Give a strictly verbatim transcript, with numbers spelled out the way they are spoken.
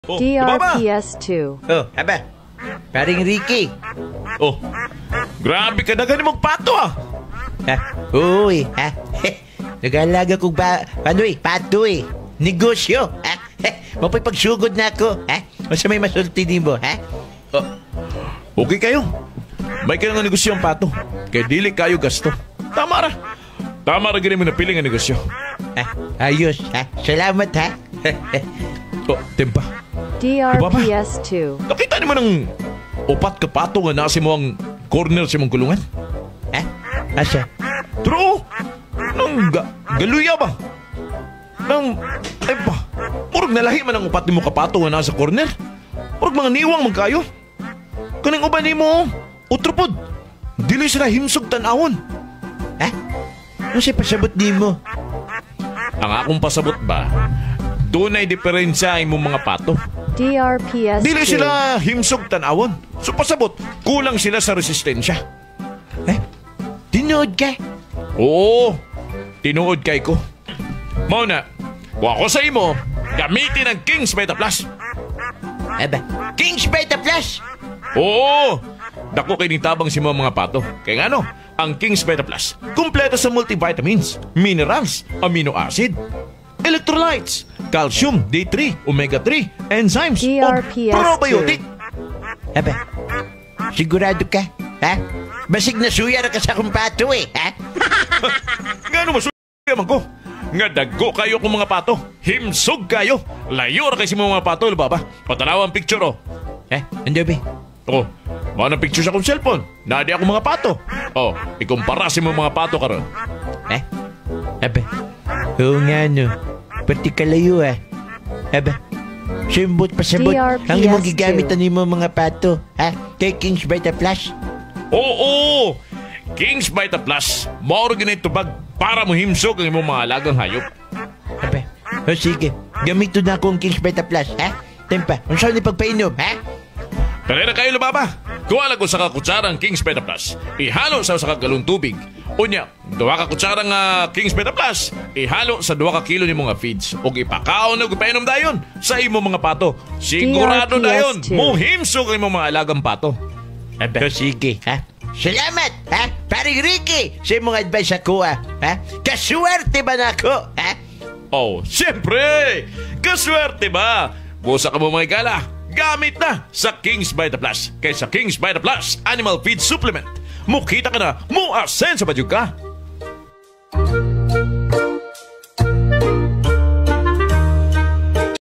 Oh, D R baba! P S two. Oh, aba. Paring Ricky. Oh, grabe ka na ganun mong pato ah. Ha? Uy, ha? Nag-alaga kong ba... Ano eh? Pato eh. Negosyo, ha? Mapay pagsugod na ako, ha? O sa may masulti din mo, ha? Oh, okay kayo. May ka nga negosyo ang pato. Kaya dili kayo gasto. Tama ra. Tama ra ganun mo na piling ang negosyo. Ha? Ayos, ha? Salamat, ha? Oh, tempa. D R P S two. Nakita naman ng upat ka pato nga nasi mo ang corner sa mong kulungan. Ha? Asa? True. Nang ga galuya ba? Nang, ay ba? Murag nalahi man ang upat ni mo kapato nga nasa corner. Murag mga niwang magkayo. Kaning uban ni mo, utropod. Dili sila himsog tanawon. Ha? Ano siya pasabot di mo? Ang akong pasabot ba, doon ay diferensya ang mong mga pato. D R P S two. Dili sila himsog tanawon. So pasabot, kulang sila sa resistensya. Eh? Tinood ka? Oo, tinuod kay ko. Mao na, kung ako sa imo, gamitin ang King's Beta Plus. Aba, King's Beta Plus! Oo, dako kay tabang si mga mga pato. Kaya nga no, ang King's Beta Plus, kumpleto sa multivitamins, minerals, amino acid, electrolytes, calcium, D three, omega three, enzymes, D R P S two. o probiotic. Aba, sigurado ka? Ha? Basig na suya na ka sa akong pato eh, ha? Nga no, masuya man ko. Nga daggo kayo kung mga pato. Himsog kayo. Layo na kayo si mga pato, ba ba? Patalaw ang picture, oh. Eh, ando ba? Oh, mga na picture sa akong cellphone. Nadi ako mga pato. Oh, ikumpara si mga mga pato karon. Eh? Aba, oo nga no. Pati kalayo ah. Aba, simbot pasabot D R P S two. ang imong gigamitan ni mo mga pato, ha? Kay King's Beta Plus. Oo! King's Beta Plus. Mauro ganito bag para mo himsog ang imong mga alagang hayop. Aba, o sige. Gamito na akong King's Beta Plus, ha? Tempa, kung saan ni pagpainom, ha? Kanina kayo lumaba. Kuha ko sa kakutsara ang King's Beta Plus. Ihalo sa sa kagalong tubig. Unya, duwa ka kutsara nga King's Beta Plus. Ihalo sa duwa ka kilo ni mga feeds. O ipakaon na ipainom dayon sa imo mga pato. Sigurado D R P S dayon, two. mo himsog ang imong mga alagang pato. Aba, o sige, ha? Salamat, ha? Paring Ricky, sa imong advice ako, ha? ha? Kaswerte ba na ako, ha? Oh, siyempre! Kaswerte ba? Busa ka mo mga igala. Gamit na sa King's Beta Plus. Kaya sa King's Beta Plus Animal Feed Supplement, mukita ka na, muasen sa badyog ka.